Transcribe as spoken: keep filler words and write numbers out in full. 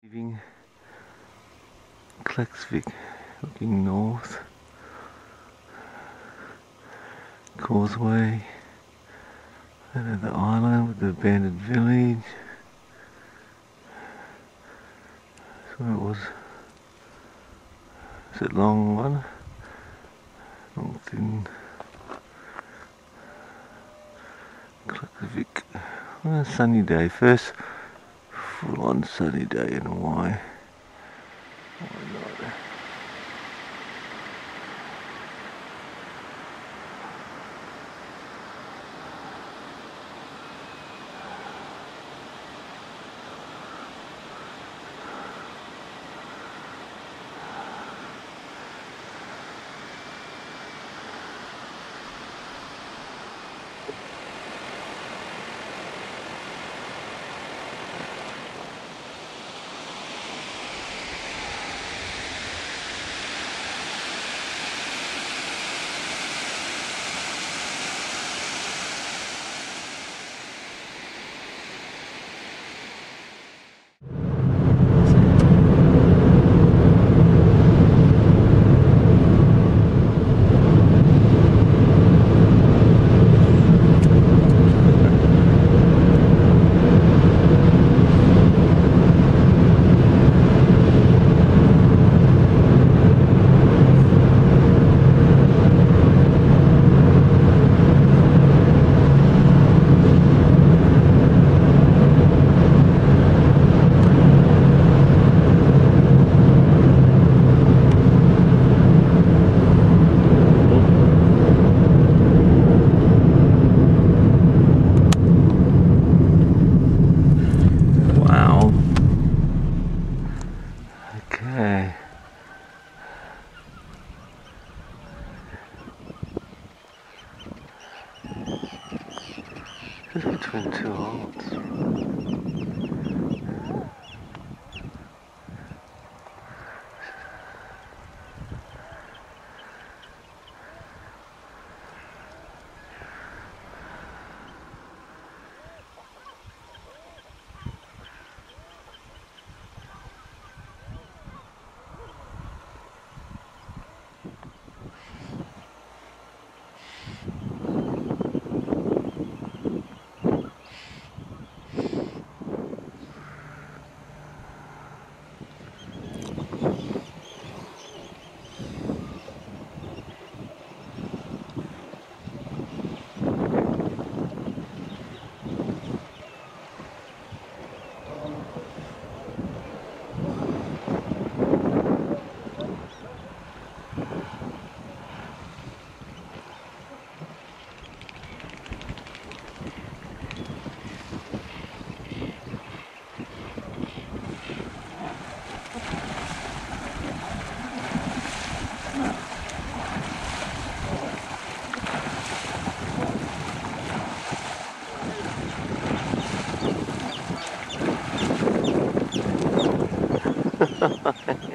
Leaving Klaksvik, looking north, causeway, and then the island with the abandoned village. So it was, is it long one? Long thin Klaksvik. On a sunny day, first full on sunny day in Hawaii. Why not? Okay. Just between two holds. Ha ha ha.